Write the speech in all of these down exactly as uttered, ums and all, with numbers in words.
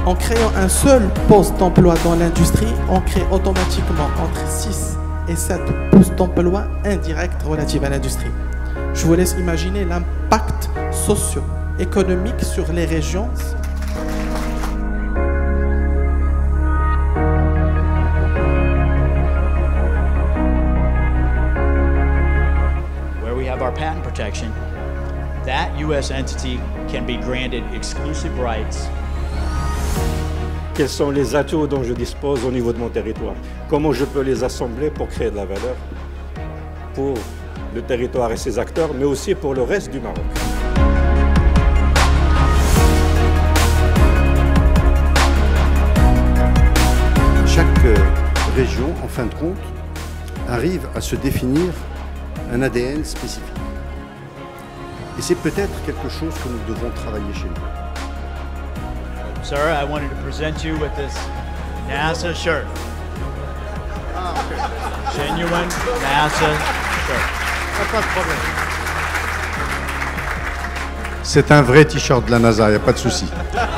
En créant un seul poste d'emploi dans l'industrie, on crée automatiquement entre six et sept postes d'emploi indirects relatifs à l'industrie. Je vous laisse imaginer l'impact socio-économique sur les régions. Where we have our patent protection, that U S entity can be granted exclusive rights. Quels sont les atouts dont je dispose au niveau de mon territoire? Comment je peux les assembler pour créer de la valeur pour le territoire et ses acteurs, mais aussi pour le reste du Maroc. Chaque région, en fin de compte, arrive à se définir un A D N spécifique. Et c'est peut-être quelque chose que nous devons travailler chez nous. Sir, I wanted to present you with this NASA shirt. Ah, okay. Genuine NASA shirt. Pas de problème. C'est un vrai t-shirt de la NASA, il n'y a pas de souci.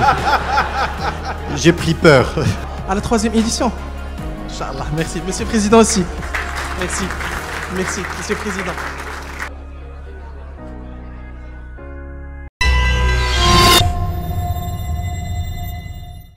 J'ai pris peur. À la troisième édition. Inch'Allah, merci. Monsieur le Président aussi. Merci. Merci, Monsieur le Président.